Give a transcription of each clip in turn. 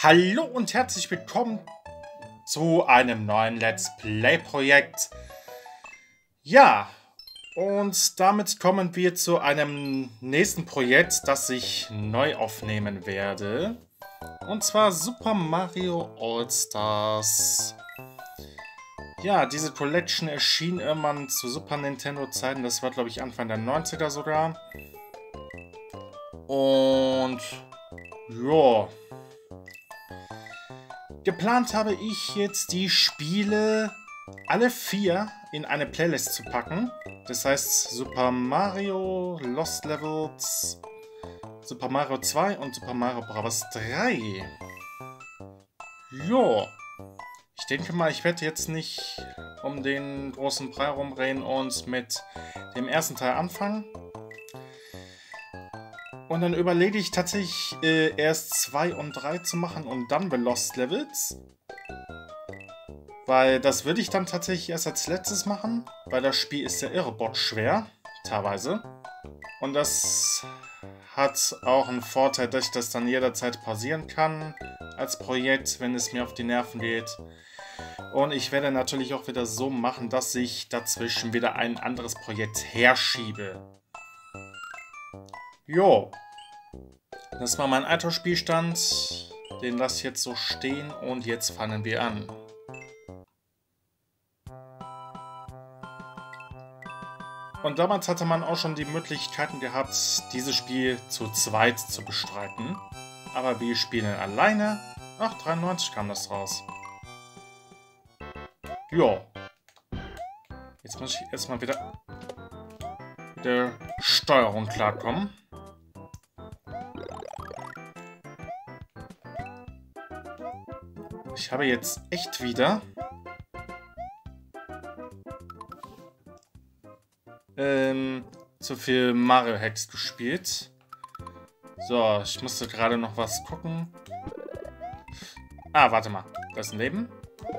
Hallo und herzlich willkommen zu einem neuen Let's Play-Projekt. Ja, und damit kommen wir zu einem nächsten Projekt, das ich neu aufnehmen werde. Und zwar Super Mario All-Stars. Ja, diese Collection erschien irgendwann zu Super Nintendo-Zeiten. Das war, glaube ich, Anfang der 90er sogar. Und ja, geplant habe ich jetzt die Spiele alle 4 in eine Playlist zu packen. Das heißt Super Mario Lost Levels, Super Mario 2 und Super Mario Bros. 3. Jo. Ich denke mal, ich werde jetzt nicht um den großen Brei rumreden und mit dem ersten Teil anfangen. Und dann überlege ich tatsächlich erst 2 und 3 zu machen und dann The Lost Levels. Weil das würde ich dann tatsächlich erst als letztes machen, weil das Spiel ist ja irrebott schwer, teilweise. Und das hat auch einen Vorteil, dass ich das dann jederzeit pausieren kann als Projekt, wenn es mir auf die Nerven geht. Und ich werde natürlich auch wieder so machen, dass ich dazwischen wieder ein anderes Projekt herschiebe. Jo. Das war mein alter Spielstand. Den lasse ich jetzt so stehen und jetzt fangen wir an. Und damals hatte man auch schon die Möglichkeiten gehabt, dieses Spiel zu zweit zu bestreiten. Aber wir spielen alleine. Ach, 93 kam das raus. Jo. Jetzt muss ich erstmal wieder mit der Steuerung klarkommen. Ich habe jetzt echt wieder zu viel Mario Hex gespielt. So, ich musste gerade noch was gucken. Ah, warte mal. Das ist ein Leben.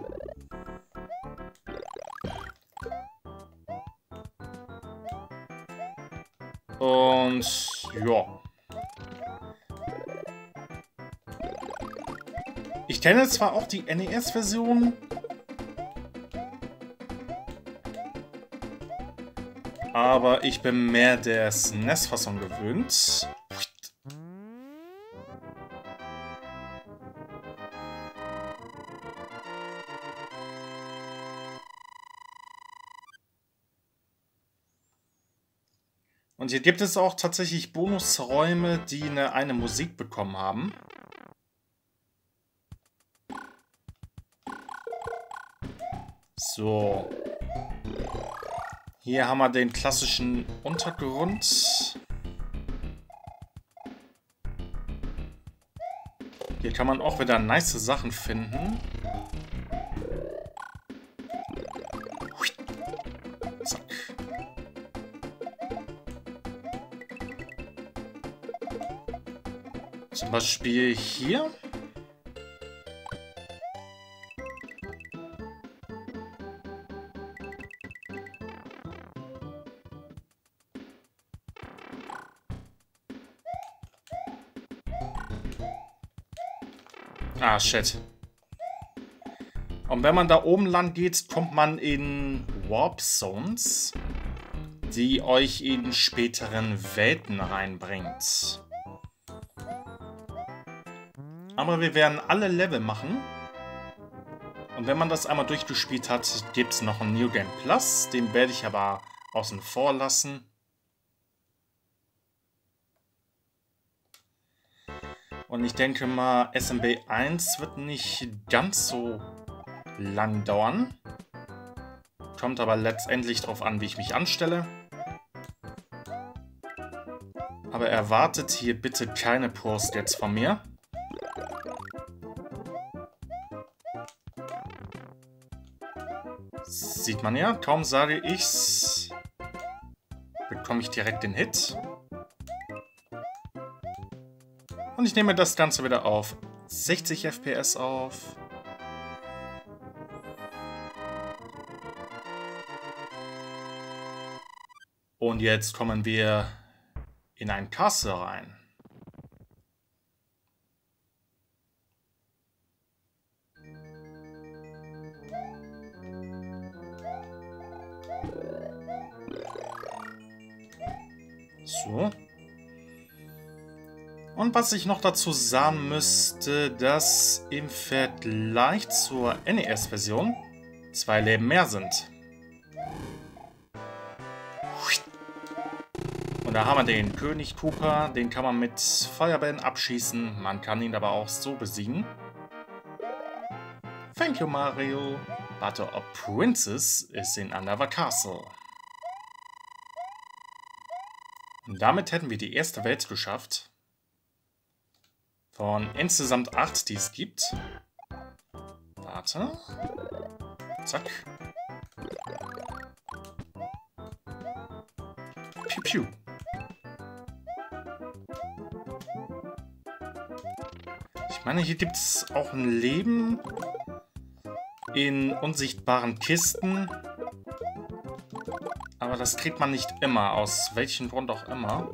Und ja. Ich kenne zwar auch die NES-Version, aber ich bin mehr der SNES-Fassung gewöhnt. Und hier gibt es auch tatsächlich Bonusräume, die eine Musik bekommen haben. So. Hier haben wir den klassischen Untergrund. Hier kann man auch wieder nice Sachen finden. Zack. Zum Beispiel hier. Ah, shit. Und wenn man da oben lang geht, kommt man in Warp Zones, die euch in späteren Welten reinbringt. Aber wir werden alle Level machen. Und wenn man das einmal durchgespielt hat, gibt es noch ein New Game Plus. Den werde ich aber außen vor lassen. Und ich denke mal, SMB 1 wird nicht ganz so lang dauern. Kommt aber letztendlich darauf an, wie ich mich anstelle. Aber erwartet hier bitte keine Post jetzt von mir. Sieht man ja, kaum sage ich's, bekomme ich direkt den Hit. Und ich nehme das Ganze wieder auf 60 FPS auf. Und jetzt kommen wir in ein Castle rein. So. Und was ich noch dazu sagen müsste, dass im Vergleich zur NES-Version 2 Leben mehr sind. Und da haben wir den König Koopa, den kann man mit Feuerbällen abschießen, man kann ihn aber auch so besiegen. Thank you, Mario. But a princess is in Unova Castle. Und damit hätten wir die erste Welt geschafft. Von insgesamt 8, die es gibt. Warte. Zack. Piu, piu. Ich meine, hier gibt es auch ein Leben in unsichtbaren Kisten. Aber das kriegt man nicht immer, aus welchem Grund auch immer.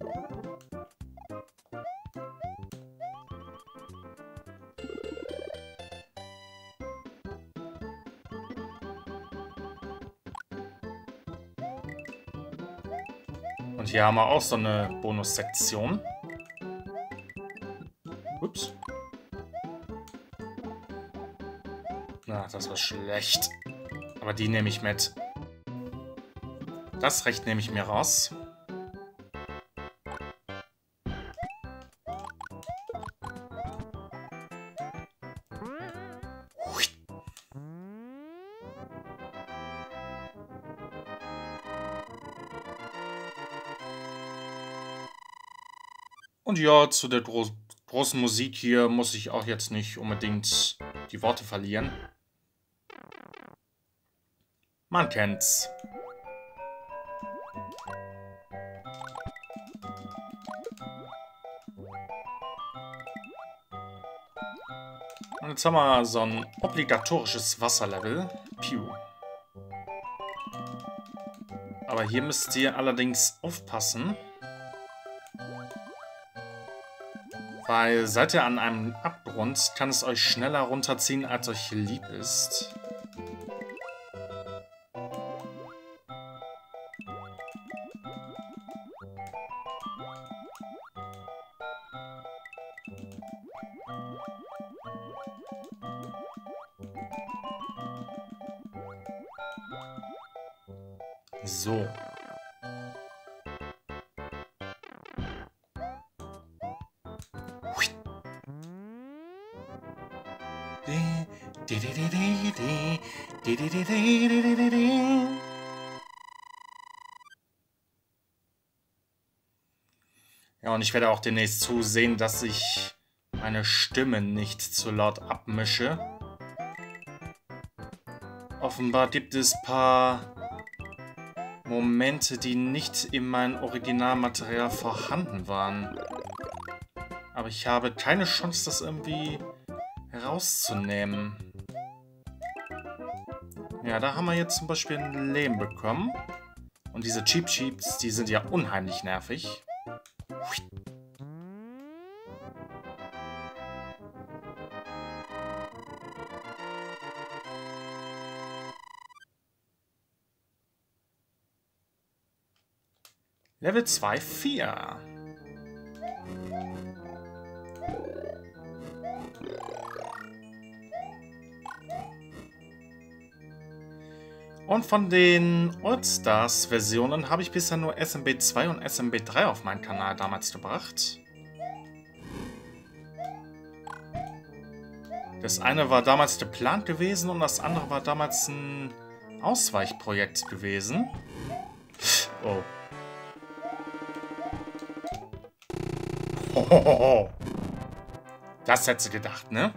Und hier haben wir auch so eine Bonussektion. Ups. Na, das war schlecht. Aber die nehme ich mit. Das Recht nehme ich mir raus. Und ja, zu der großen Musik hier muss ich auch jetzt nicht unbedingt die Worte verlieren. Man kennt's. Und jetzt haben wir so ein obligatorisches Wasserlevel. Piu. Aber hier müsst ihr allerdings aufpassen. Weil seid ihr an einem Abgrund, kann es euch schneller runterziehen, als euch lieb ist. So. Ja, und ich werde auch demnächst zusehen, dass ich meine Stimme nicht zu laut abmische. Offenbar gibt es ein paar Momente, die nicht in meinem Originalmaterial vorhanden waren. Aber ich habe keine Chance, das irgendwie herauszunehmen. Ja, da haben wir jetzt zum Beispiel ein Leben bekommen. Und diese Cheep Cheeps, die sind ja unheimlich nervig. Level 2, 4. Und von den All-Stars-Versionen habe ich bisher nur SMB 2 und SMB 3 auf meinen Kanal damals gebracht. Das eine war damals geplant gewesen und das andere war damals ein Ausweichprojekt gewesen. Oh. Hohoho. Das hätte sie gedacht, ne?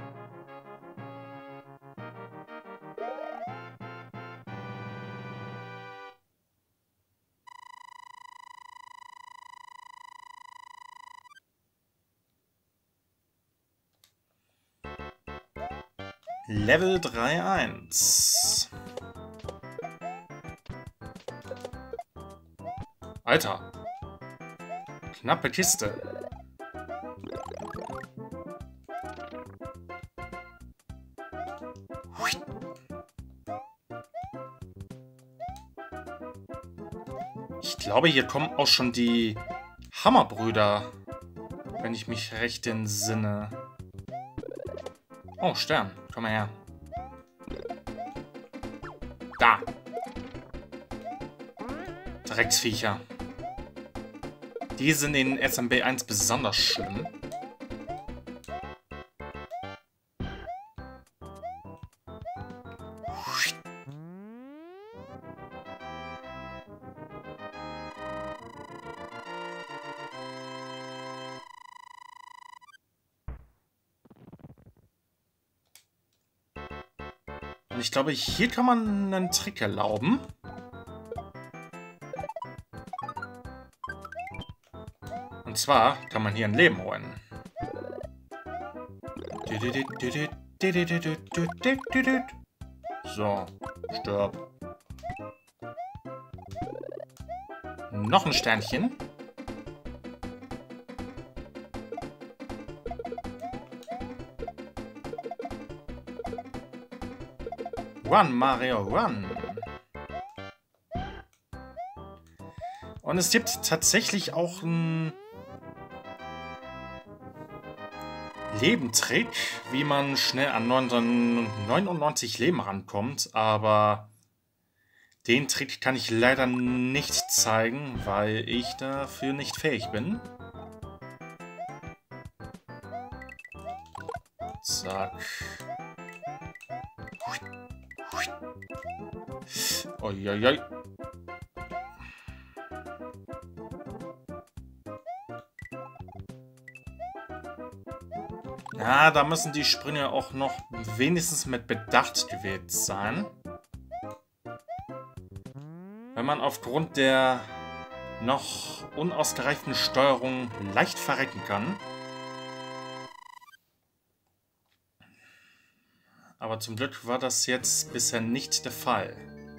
Level 3-1. Alter. Knappe Kiste. Ich glaube, hier kommen auch schon die Hammerbrüder, wenn ich mich recht entsinne. Oh, Stern. Komm mal her. Da. Drecksviecher. Die sind in SMB 1 besonders schlimm. Und ich glaube, hier kann man einen Trick erlauben. Und zwar kann man hier ein Leben holen. So, stirb. Noch ein Sternchen. Run, Mario, run! Und es gibt tatsächlich auch einen Lebentrick, wie man schnell an 99 Leben rankommt, aber den Trick kann ich leider nicht zeigen, weil ich dafür nicht fähig bin. Zack. Uiuiui. Ja, da müssen die Sprünge auch noch wenigstens mit Bedacht gewählt sein. Wenn man aufgrund der noch unausgereiften Steuerung leicht verrecken kann. Aber zum Glück war das jetzt bisher nicht der Fall.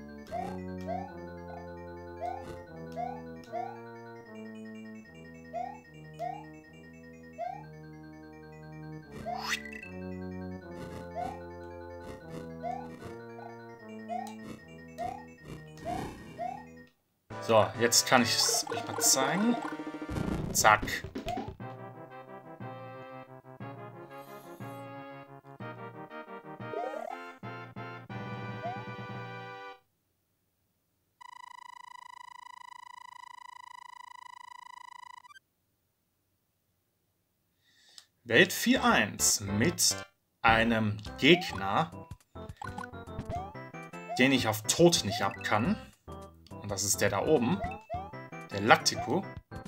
So, jetzt kann ich es euch mal zeigen. Zack. Welt 4.1 mit einem Gegner, den ich auf Tod nicht ab kann. Und das ist der da oben. Der Lactico.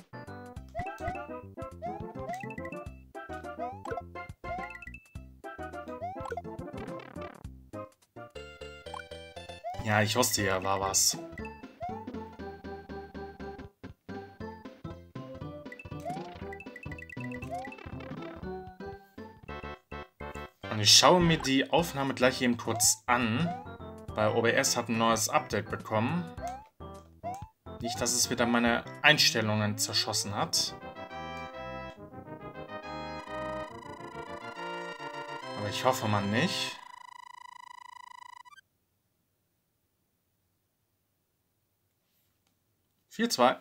Ja, ich wusste ja, war was. Und ich schaue mir die Aufnahme gleich eben kurz an, weil OBS hat ein neues Update bekommen. Nicht, dass es wieder meine Einstellungen zerschossen hat. Aber ich hoffe mal nicht. Vier, zwei.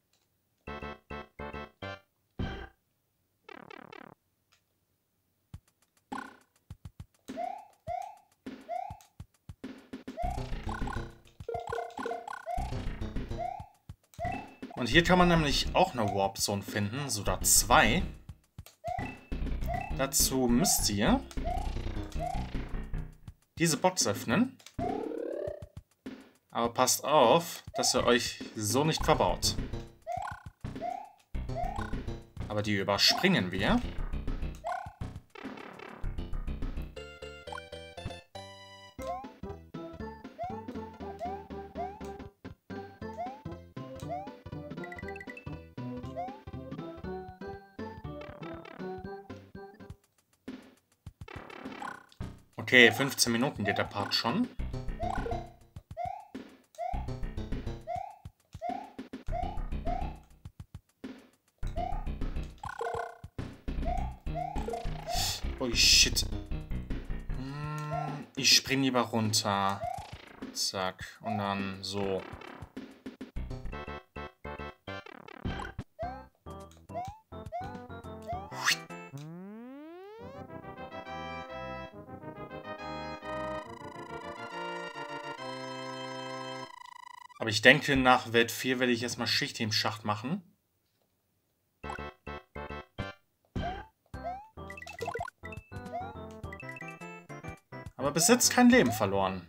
Und hier kann man nämlich auch eine Warp Zone finden, sogar zwei. Dazu müsst ihr diese Box öffnen. Aber passt auf, dass ihr euch so nicht verbaut. Aber die überspringen wir. Okay, 15 Minuten geht der Part schon. Oh shit. Ich spring lieber runter. Zack. Und dann so. Aber ich denke, nach Welt 4 werde ich erstmal Schicht im Schacht machen. Aber bis jetzt kein Leben verloren.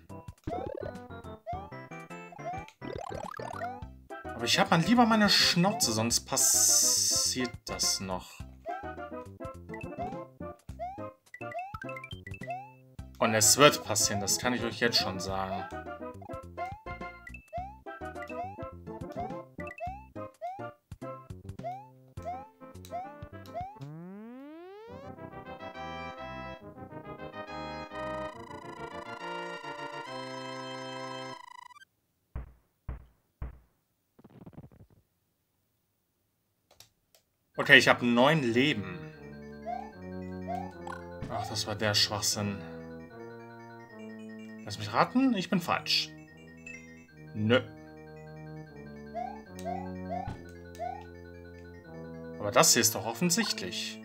Aber ich habe mal lieber meine Schnauze, sonst passiert das noch. Und es wird passieren, das kann ich euch jetzt schon sagen. Okay, ich habe 9 Leben. Ach, das war der Schwachsinn. Lass mich raten, ich bin falsch. Nö. Aber das hier ist doch offensichtlich.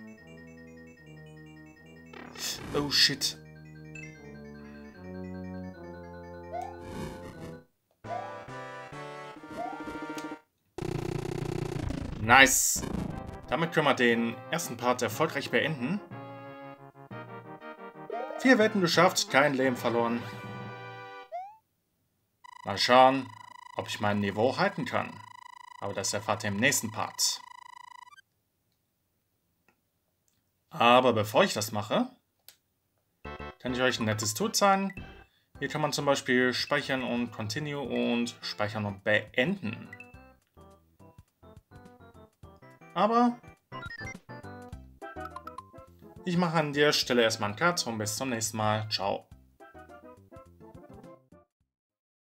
Oh shit. Nice. Damit können wir den ersten Part erfolgreich beenden. 4 Welten geschafft, kein Leben verloren. Mal schauen, ob ich mein Niveau halten kann. Aber das erfahrt ihr im nächsten Part. Aber bevor ich das mache, kann ich euch ein nettes Tool zeigen. Hier kann man zum Beispiel speichern und Continue und speichern und beenden. Aber ich mache an der Stelle erstmal einen Cut und bis zum nächsten Mal. Ciao.